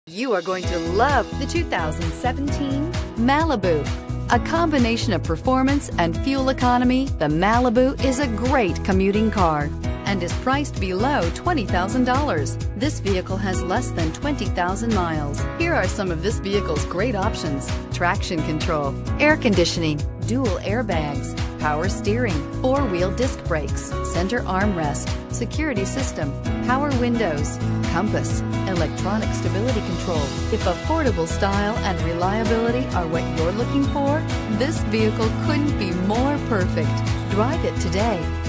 You are going to love the 2017 Malibu. A combination of performance and fuel economy, the Malibu is a great commuting car and is priced below $20,000. This vehicle has less than 20,000 miles. Here are some of this vehicle's great options: traction control, air conditioning, dual airbags, power steering, four-wheel disc brakes, center armrest, security system, power windows, compass, electronic stability control. If affordable style and reliability are what you're looking for, this vehicle couldn't be more perfect. Drive it today.